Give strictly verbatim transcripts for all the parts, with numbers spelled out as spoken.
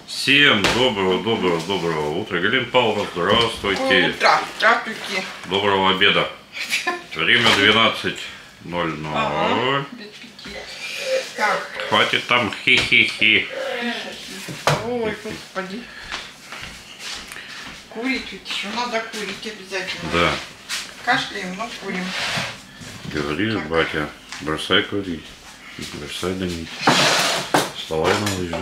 Всем доброго, доброго, доброго утра. Галина Павловна, здравствуйте. Доброе утро. Здравствуйте. Доброго обеда. Время двенадцать ноль ноль. Ага, без пяти. Так. Хватит там хи-хи-хи. Ой, господи. Курить ведь еще надо курить обязательно. Да. Кашляем, но курим. Говорит Так. батя, бросай курить. Бросай дымить. Вставай на лыжи.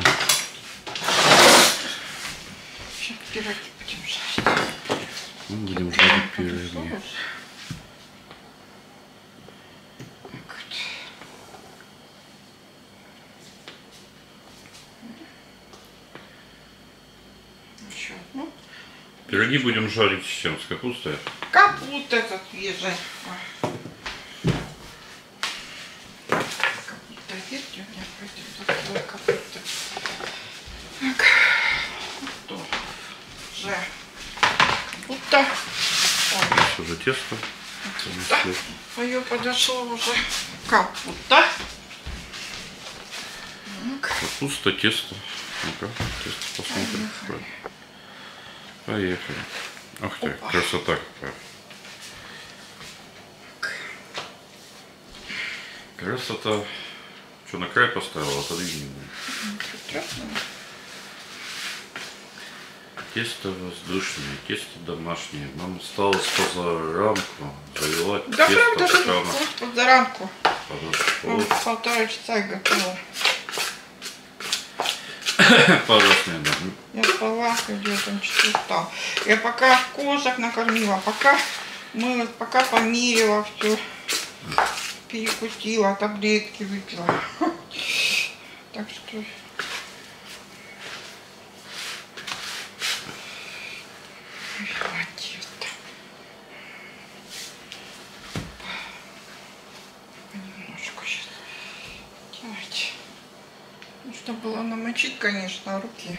Сейчас пироги будем жарить. Мы будем жарить пироги. Еще одну. Пироги будем жарить с чем? С капустой? Капуста эта свежая. Капуста есть у меня, поэтому такая капуста. Так. Что же? Капуста. Здесь уже тесто. Капуста. Мое подошло уже. Капуста. Так. Капуста, тесто. Ну-ка, тесто посмотрим. Поехали. Поехали. Ах ты, Опа. красота какая. Красота. Что, на край поставила? Отодвинь. Прекрасно. Тесто воздушное, тесто домашнее. Нам осталось позаранку завела Да тесто, правда, пока что оно под заранку. подошло. Ну, полтора часа я готова. Пожалуйста, да. Я спала, где-то он что устал. Я пока кошек накормила, пока мылась, пока померила все. Перекусила, таблетки выпила. Так что... Хватит. Немножко сейчас делать. Нужно было намочить, конечно, руки.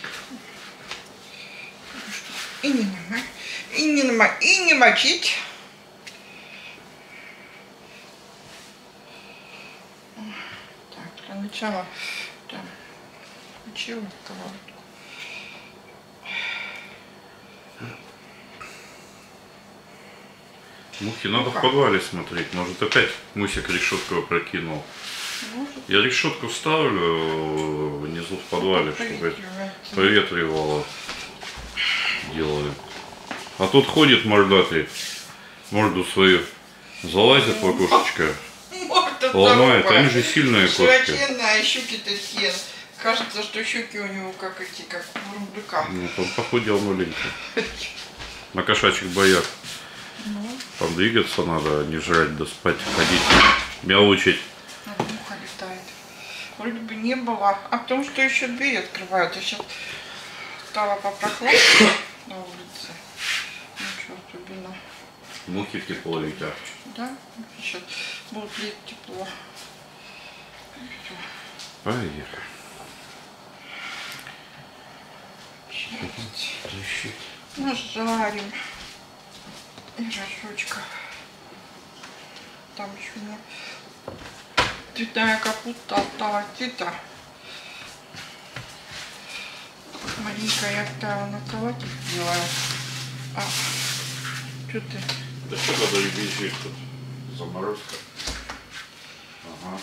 И не намочить. И не, намо... и не мочить. Так, для начала там включила сковородку. Мухи надо Ну-ка. в подвале смотреть. Может опять Мусик решетку опрокинул. Может, Я решетку ставлю внизу в подвале, чтобы проветривается. проветривало. Делаю. А тут ходит мордатый, морду свою залазит в окошечко, Морда ломает. здоровая. Они же сильные кошки. Широченная, а щуки такие. Кажется, что щуки у него как эти, как у рундука. Нет, он похудел маленько. На кошачьих боях. Ну, Там двигаться надо, не жрать, да спать, ходить, мяучить. а муха летает. Вроде бы не было. А потому что еще дверь открывают. Я сейчас стала попрохладнее на улице. Ничего особенного. Мухи в тепло летят. Да? Сейчас будет лить тепло. Всё. Поехали. Сейчас Трещит. нажарим. И рожочков. Там еще у меня цветная капуста осталась. Цвета. Маленькая я оставила на кровати сделаю. А, что ты? Да что надо бежит тут? Заморозка. Ага.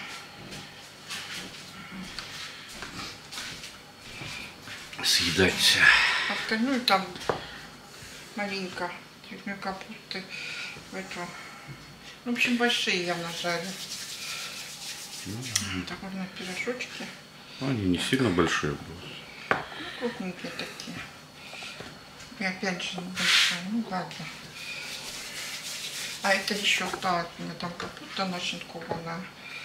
Съедать. Остальную там маленько цветной капусты в эту. В общем, большие я нажарю. Ну, Довольно пирожочки. они не сильно большие будут. Крупненькие такие. И опять же небольшие. Ну ладно. А это еще осталось. У меня там капуста нашинкованная.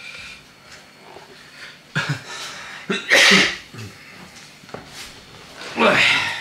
Ой.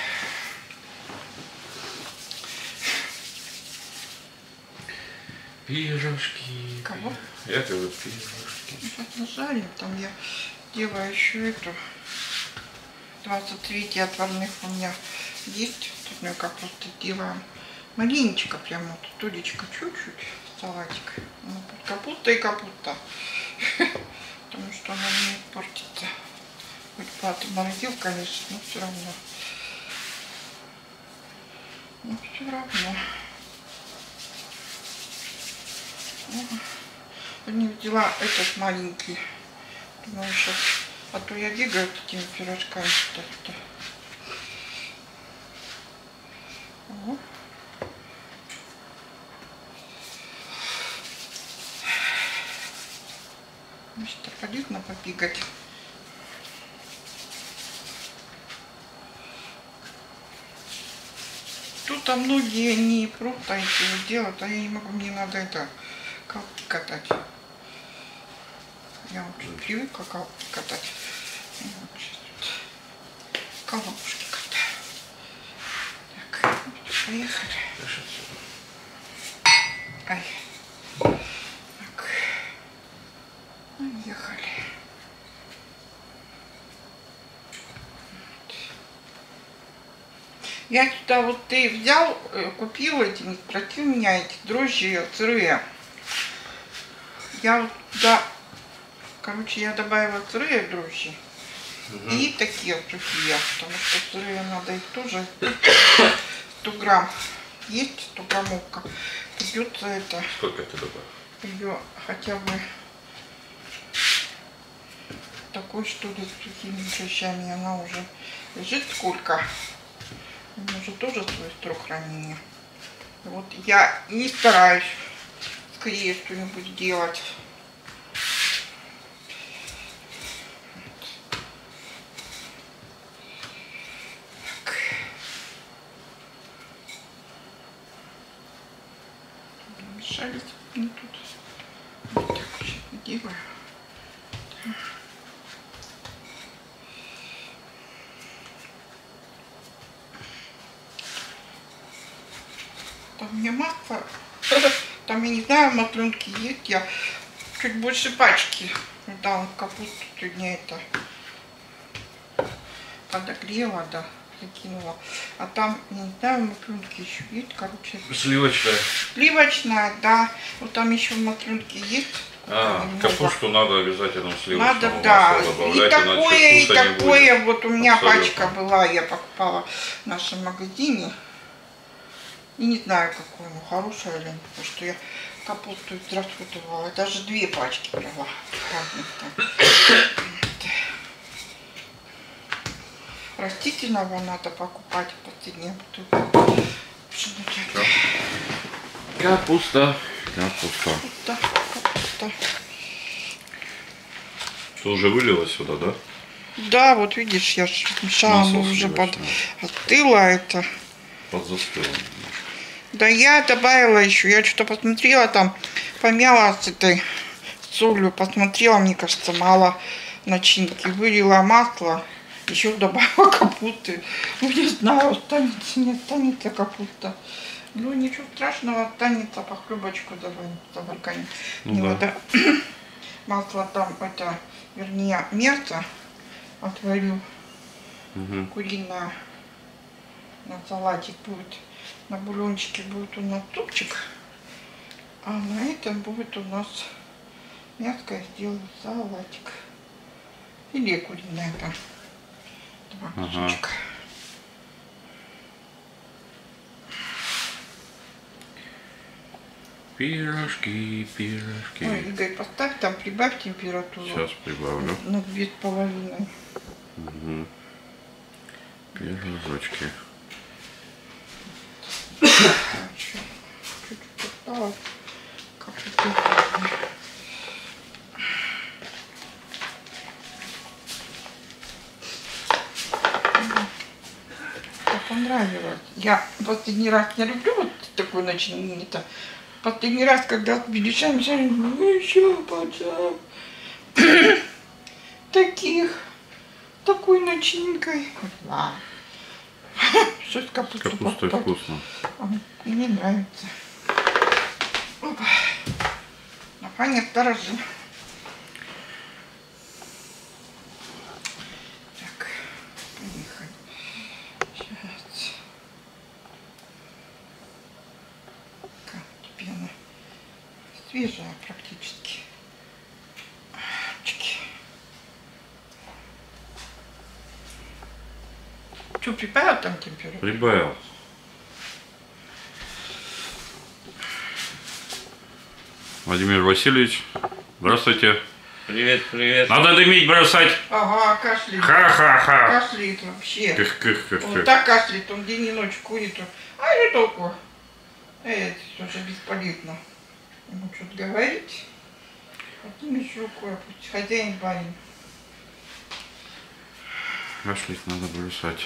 Пирожки. Кого? Я говорю пирожки. Сейчас нажарим. Там я делаю еще эту. двадцать третий отварных у меня есть. Цветной капусты делаем. Маленечко прямо вот. Тулечка чуть-чуть. Салатик. Ну, капуста и капуста. Потому что она не портится. Хоть подморозил, конечно, но все равно. Но все равно. Не взяла этот маленький. Думаю, сейчас. А то я бегаю такими пирожками. Так-то. Значит, полезно побегать. Тут а многие не просто это делают, а я не могу, мне надо это колки катать. Я вот привыкла колки катать. И вот сейчас тут колобушки катаю. Так, поехали. Ай. Так. Поехали. Я сюда вот ты взял, купил эти, не спросил меня эти дрожжи сырые. Я вот туда, короче, я добавила сырые дрожжи. Угу. И такие сухие, потому что сырые надо их тоже сто грамм. Есть сто граммовка. Придется это. Сколько ты добавил? Ее хотя бы такой, что ли, с сухими дрожжами. Она уже лежит сколько. У меня же тоже свой срок хранения. Вот я не стараюсь скорее что-нибудь делать. Так. Мешались мне тут. Вот так сейчас делаю. Там у меня масло, там, я не знаю, масленки есть, я чуть больше пачки дам капусту сегодня это подогрела, да, закинула. А там, не знаю, масленки еще есть, короче. Сливочная. Сливочная, да. Вот там еще масленки есть. А, капусту надо обязательно сливочного надо, да. масла добавлять, и такое, и такое. Вот у меня абсолютно. Пачка была, я покупала в нашем магазине. И не знаю, какое оно, хорошее или нет, потому что я капусту израсходовала. Я даже две пачки брала. Растительного надо покупать в последнее бутылку. Капуста. Капуста. Капуста. Капуста. Что, уже вылилось сюда, да? Да, вот видишь, я же мешала, оно уже под... остыло это. Подзастыло. Да я добавила еще, я что-то посмотрела там, помяла с этой солью, посмотрела, мне кажется, мало начинки. Вылила масло, еще добавила капусты. Ну не знаю, останется, не останется капуста. Ну ничего страшного, останется, похлебочку добавить, только не, ну, не да. надо. Масло там, это, вернее, мясо отварю, угу. Куриное, на салатик будет. На бульончике будет у нас супчик, а на этом будет у нас мяско, я сделаю салатик. Филе куриное там. Два кусочка. Ага. Пирожки, пирожки. Ой, Игорь, поставь там, прибавь температуру. Сейчас прибавлю. На две с половиной. Угу. Пирожочки. Чуть-чуть осталось. Понравилось. Я последний раз, я люблю вот такое начинение-то. Последний раз, когда с беляшами, еще пацан. Таких, такой начинкой. Что с капустой? Капустой вкусно. Мне нравится. Опа. На пане сторожим. Так, поехали. Сейчас. Как пена. Свежая практически. Чики. Что, прибавил там температуру? Прибавил. Владимир Васильевич, здравствуйте. Привет, привет. Надо дымить бросать. Ага, кашляет. Ха-ха-ха. Кашляет вообще. Кых-кых-кых. Он так кашляет, он день и ночь курит. А что толку? Это тоже бесполезно. Ему что-то говорить. Поднимешь рукой, пусть хозяин барин. Кашлять надо бросать.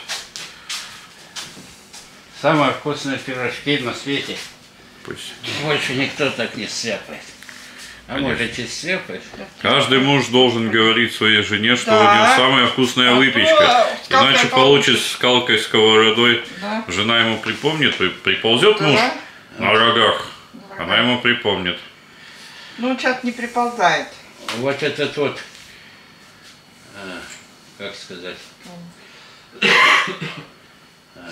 Самые вкусные пирожки на свете. Пусть. Больше никто так не стряпает. А Конечно. можете стряпать? Каждый муж должен говорить своей жене, что Да. у нее самая вкусная А то выпечка. скалкой Иначе получит скалкой, сковородой. Да. Жена ему припомнит, при- приползет Да. муж на рогах. На Она ему припомнит. Ну, он сейчас не приползает. Вот этот вот, а, как сказать, а,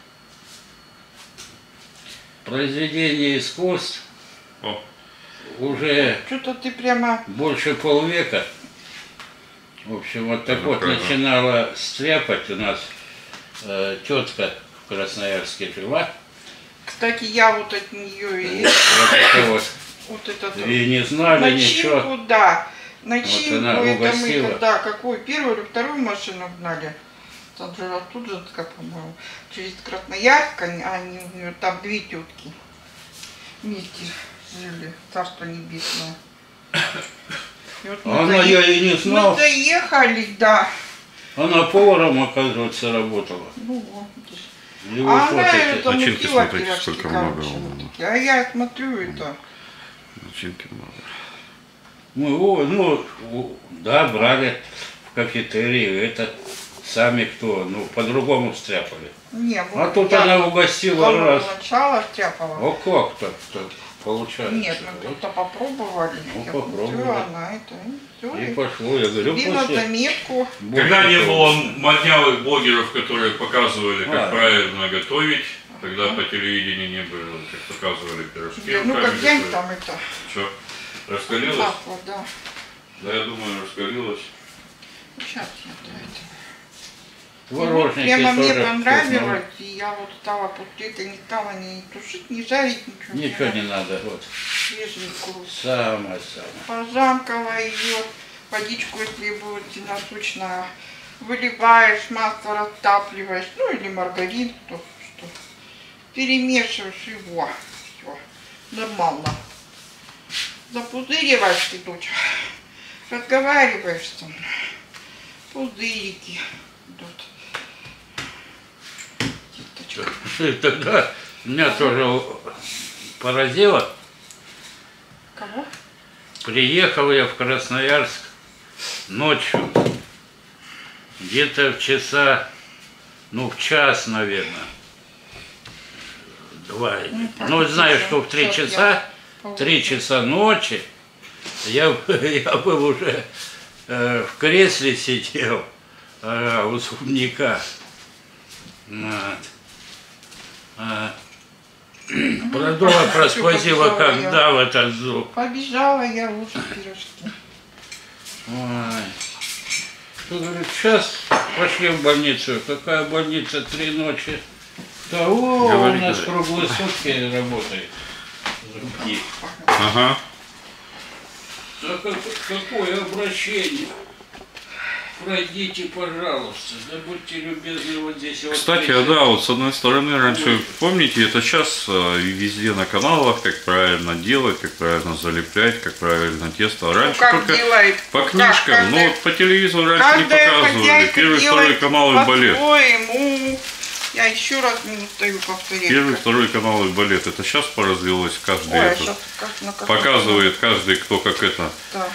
произведение искусств О, уже Что-то ты прямо... больше полвека. В общем, вот так Ну, вот правда. начинала стряпать у нас э, тетка в Красноярске жила. Кстати, я вот от нее и Вот это вот. вот этот... И не знали ничего. Начинку, да. Начинку, она это мы, угостила. когда, какую, первую или вторую машину гнали. Там же тут же, как, по-моему, через Красноярск, они, они, у нее там две тетки вместе жили, царство небесное. И вот мы Она заех- я и не Мы знал. заехали, да. Она поваром, оказывается, работала. Ну, вот. И А вот, вот она эти. это Начинки мутила смотрите, пирожки, сколько короче, много вот было. такие. А я смотрю это. начинки много. Мы, о, ну, о, да, брали в кафетерии, это сами кто, ну, по-другому стряпали. Не, А вот тут я она угостила с самого раз. начала стряпала. О, как так получается? Нет, мы Вот. просто попробовали. Ну, Я попробовали. смотрю, она это, и всё, И и пошло, я говорю, себе на после... заметку. Когда не больше было того. моднявых блогеров, которые показывали, как А. правильно готовить, тогда по телевидению не было, как показывали пирожки. Да, ну руками как день готовили. там это. Что, раскалилось? Масло, да. Да, я думаю, раскалилось. Сейчас я это. Творожники Прямо мне тоже понравилось, и я вот стала после этого не стала ни тушить, ни жарить, ничего. вкусно. Ничего не надо, вот. Свеженькую. Самое-самое. Пожамкала ее, водичку, если будет насущная, выливаешь, масло растапливаешь, ну или маргарин, то что. Перемешиваешь его, все, нормально. Запузыриваешь ты тут, разговариваешь со мной, пузырики идут. Деточка. Тогда меня тоже поразило. Кого? Приехал я в Красноярск ночью, где-то в часа, ну в час, наверное, два. Ну, так, Ну, знаешь, сейчас- что в три сейчас я часа, получу. три часа ночи, я, я был уже э, в кресле сидел э, у зубника. Вот. А, продула просквозила, побежала я. когда в этот зуб. Побежала я лучше пирожки. Ой. Что, говорит, сейчас пошли в больницу. Какая больница? Три ночи. Да, о, Говори, у нас говори. круглые сутки работает. Зубки. Ага. Да как- какое обращение? Пройдите, пожалуйста. Да будьте любезны вот здесь. вот Кстати, здесь. а да, вот с одной стороны, раньше, помните, это сейчас э, везде на каналах, как правильно делать, как правильно залеплять, как правильно тесто. А Ну, раньше как только делает? по Как книжкам, каждая- ну вот по телевизору раньше не Каждая показывали. хозяйка Первый, второй делает канал и балет. по-своему. Я еще раз не устаю повторять. Первый, как- второй канал и балет. Это сейчас поразвилось, каждый Ой, а этот щас как на каком- показывает, каждый кто как это Да.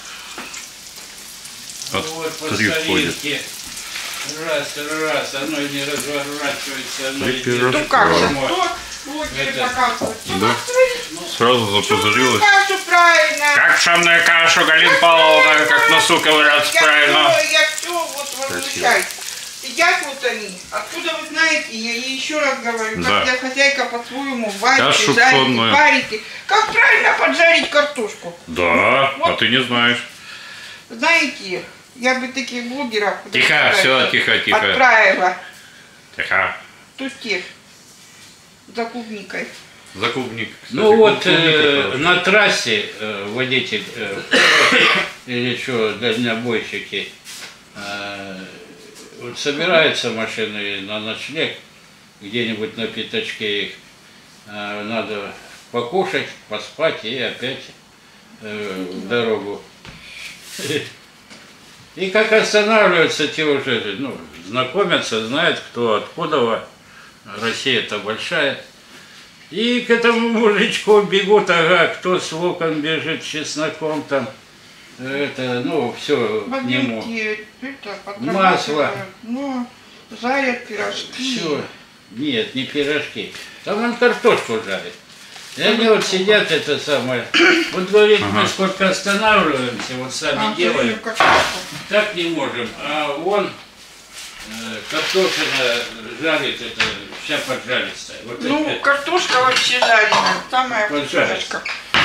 от Ну вот по три входит. старинке. Раз, раз, оно не разворачивается, оно Три идет. пирожка. Ну как, Да. сейчас кто блогеры Это- показывают? Ну, Да. смотри, Сразу запузырилось. кашу правильно. Как пшенную кашу, Галина Павловна, как носу ковыряться Я правильно. все, я все вот возмущаюсь. Сидят вот они. Откуда вы знаете, я ей еще раз говорю, Да. как я хозяйка по-своему варите, Кашу жарите, пшённую. варите. Как правильно поджарить картошку? Да, а ты не знаешь. Знаете, я бы таких блогеров Тихо, все, тихо, тихо. отправила. Ага. Тути. За клубникой. За клубник. Кстати, Ну вот клубника э, хорошая. на трассе э, водитель э, или что, дальнобойщики, э, вот собираются машины на ночлег, где-нибудь на пятачке их, э, надо покушать, поспать и опять э, в дорогу. И как останавливаются, те уже ну, знакомятся, знают, кто откуда. Россия-то большая. И к этому мужичку бегут, ага, кто с луком бежит, с чесноком там, это, ну, все к нему. Вареники, это, Масло. Ну, жарят пирожки. Все. Нет, не пирожки. Там он картошку жарит. И они вот сидят, это самое. Вот говорит, мы сколько останавливаемся, вот сами А, делаем, жареную картошку. так не можем. А он э, картофель жарит, это вся поджаристая. Вот Ну, это. картошка вообще жареная, самая Поджарить. вкусняшка.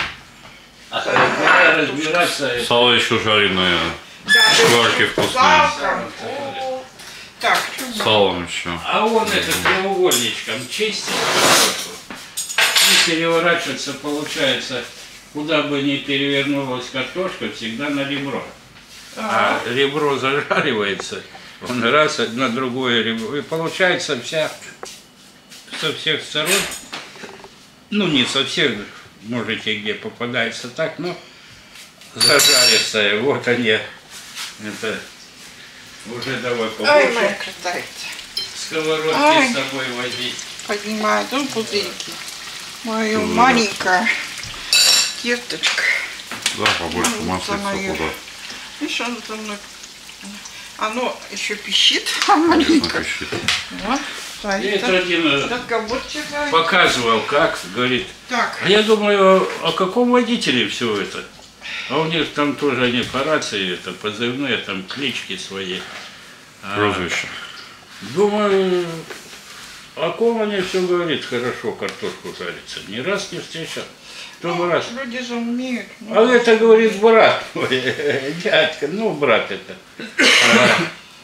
А когда разбираться, это Сало еще жареное. Да, Шкварки вкусные. салком. О, так, что было? Салом еще. А он это треугольничком чистит картошку и переворачивается, получается, куда бы ни перевернулась картошка, всегда на ребро. А ребро зажаривается, он раз на другое ребро, и получается вся со всех сторон, ну не со всех, можете где попадается так, но зажаристая, вот они, это уже давай Ай, побольше. моя красавица. Сковородки Ай. с собой возить. Поднимает, ну, пузырьки. Мою Пузырек. маленькая кисточка. Да, побольше Ну, масла самое. туда. Видишь, оно за мной. Оно еще пищит, а Конечно, маленько. пищит. Вот, Я это это один э, разговорчивая. показывал, как, говорит. Так, А я думаю, о каком водителе все это? А у них там тоже они по рации, это позывные, там клички свои. А, Прозвище. думаю, о ком они все говорит, хорошо картошку жарится. Ни раз не встречал. Кто раз. люди же умеют. ну, А это, говорит, брат мой, дядька, ну, брат это. А,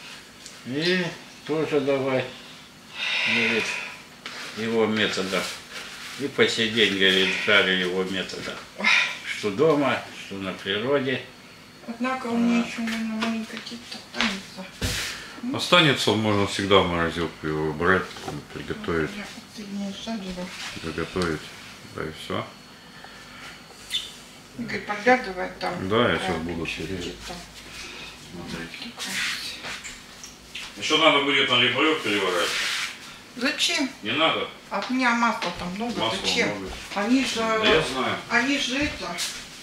и тоже давай, говорит, его методов. И по сей день, говорит, жарю его методов. Что дома, что на природе. Однако у меня еще, наверное, маленько какие-то останется. Останется, можно всегда в морозилку его брать, там, приготовить, Я ты не жарила. приготовить. Да и все. Игорь, поглядывай там. Да, я Да, сейчас буду еще сидеть. где-то. Смотрите. Еще надо будет на либрёв переворачивать. Зачем? Не надо. От меня масла там много. Масла Зачем? много. Они же, Да я знаю. они же это,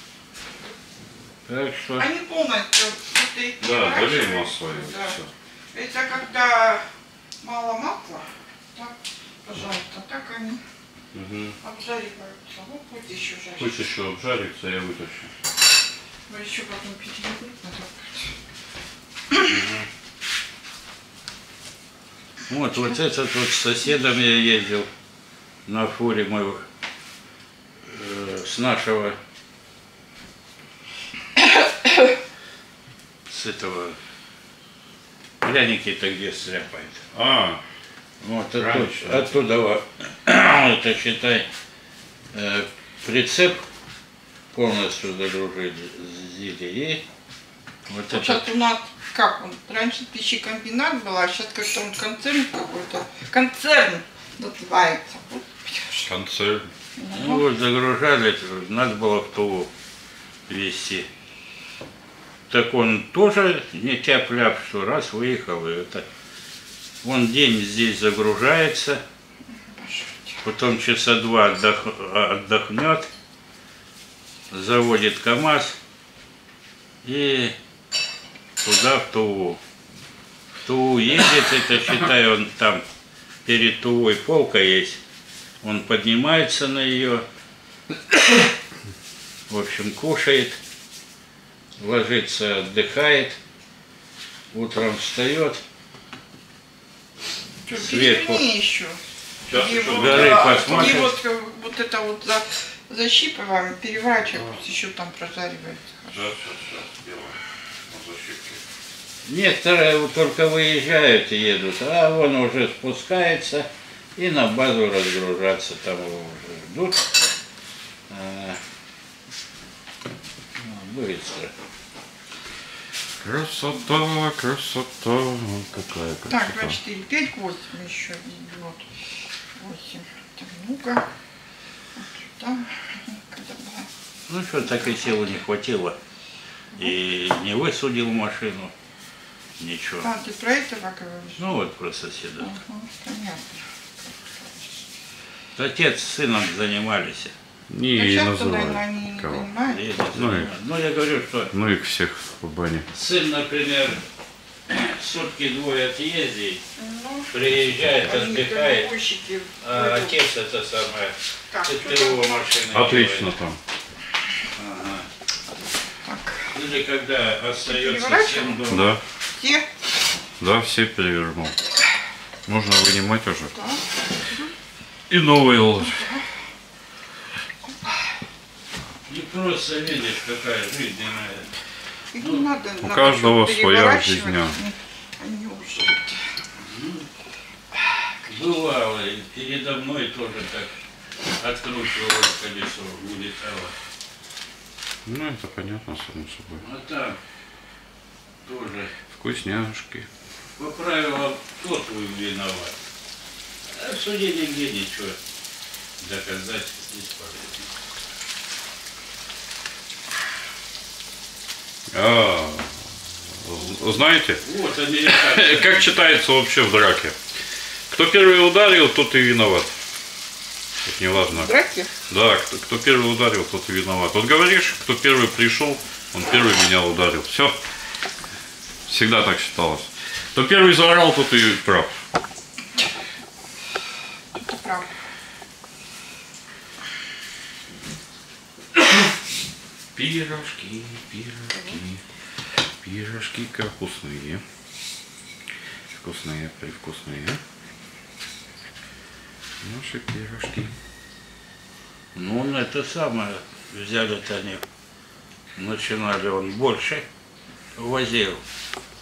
Так что они полностью это и Да, долей переворачивают. масло и Да. все. Это когда мало масла, так, пожалуйста, так они Угу. обжариваются. Ну, пусть еще жарят. Пусть еще обжарится, я вытащу. Но еще потом переливать надо. вот, вот этот вот с соседом я ездил на фуре мы э, с нашего с этого пряники-то где стряпает. А, Вот Раньше. оттуда, оттуда вот, это считай э, прицеп полностью загрузили и вот Вот это сейчас у нас, как он, раньше пищекомбинат был, а сейчас как-то он концерн какой-то, концерн называется. Вот, концерн. ну, вот загружали, надо было в Тулу везти. Так он тоже не тяп-ляп, что раз выехал, и это он день здесь загружается, потом часа два отдох, отдохнет, заводит КАМАЗ и туда, в Тулу. В Тулу ездит, это считай, он там перед Тулой полка есть, он поднимается на ее, в общем, кушает, ложится, отдыхает, утром встает, что, сверху. переверни еще. Сейчас И еще вот, горы а, посмотришь. и вот, э, вот это вот за, защипываем, переворачиваем, пусть еще там прожаривается. Сейчас, сейчас, сейчас, сделаем. На защитке. Некоторые вот только выезжают и едут, а вон уже спускается и на базу разгружаться, там его уже ждут. А, ну, быстро. Красота, красота, какая красота. Так, два, четыре, пять, восемь еще идет. восемь. Так, ну-ка. Вот сюда. Когда была. Ну что, так и силы не хватило. И не высудил машину. Ничего. А, ты про этого говоришь? Ну вот про соседа. Ага, понятно. Отец с сыном занимались. Не Ну, сейчас-то, называй. наверное, они не Кого? занимаются. Я не Ну и- занимаюсь. Ну я говорю, что Ну их всех в бане. сын, например, сутки двое отъездит, Ну, приезжает, они отдыхает, дальнобойщики а выводят. отец это самое, Так, что ТТО там? машины Отлично делает. там. Ага. Так, Или когда остается переворачиваем? сын дома. Да, те, да, все перевернул. Можно вынимать уже. да. И новые ложить. И просто видишь, какая жизненная. Их не надо, У надо каждого всё своя переворачивать, жизнь. Они, они уже это. Бывало, и передо мной тоже так откручивалось колесо, улетало. Ну это понятно, само собой. А там тоже Вкусняшки. по правилам тот виноват. А в суде нигде ничего доказать бесполезно. А, знаете, Вот американцы. как читается вообще в драке? Кто первый ударил, тот и виноват. Это не важно. Драки? Да, кто, кто первый ударил, тот и виноват. Вот говоришь, кто первый пришел, он первый меня ударил. Все. Всегда так считалось. Кто первый заорал, тот и прав. Это правда. Пирожки, пирожки, пирожки как вкусные. Вкусные, привкусные. Наши пирожки. Ну, он это самое, взяли-то они, начинали он больше, возил.